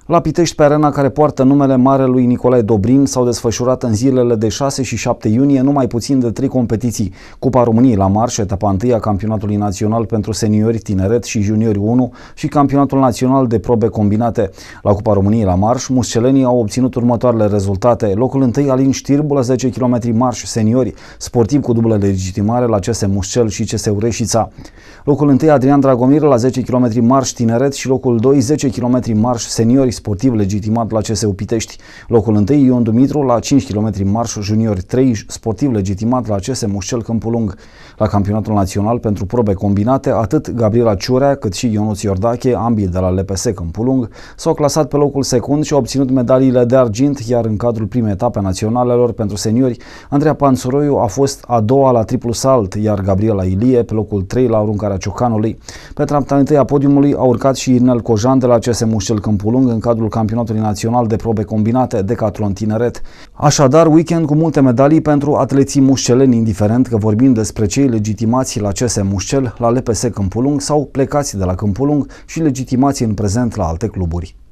La Pitești, pe arena care poartă numele marelui Nicolae Dobrin, s-au desfășurat în zilele de 6 și 7 iunie numai puțin de 3 competiții. Cupa României la marș, etapa 1 a Campionatului Național pentru Seniori, Tineret și Juniori 1 și Campionatul Național de Probe Combinate. La Cupa României la marș, mușcelenii au obținut următoarele rezultate. Locul 1 Alin Știrbu la 10 km marș seniori, sportiv cu dublă legitimare la CS Mușcel și CS Ureșița. Locul 1 Adrian Dragomir la 10 km marș Tineret și locul 2 10 km marș seniori, sportiv legitimat la CSU Pitești. Locul 1 Ion Dumitru la 5 km marș juniori 3, sportiv legitimat la CS Mușcel Câmpul Lung. La Campionatul Național pentru Probe Combinate, atât Gabriela Ciurea cât și Ionuț Iordache, ambii de la LPS Câmpul Lung, s-au clasat pe locul secund și au obținut medaliile de argint, iar în cadrul primei etape naționalelor pentru seniori, Andreea Panțuroiu a fost a doua la triplu salt, iar Gabriela Ilie pe locul 3 la aruncarea ciocanului. Pe treapta 1 a podiumului a urcat și Irnel Cojan de la CS Mușcel Câmpul Lung în cadrul Campionatului Național de Probe Combinate Decathlon Tineret. Așadar, weekend cu multe medalii pentru atleții mușceleni, indiferent că vorbim despre cei legitimați la CS Mușcel, la LPS Câmpul Lung sau plecați de la Câmpul Lung și legitimați în prezent la alte cluburi.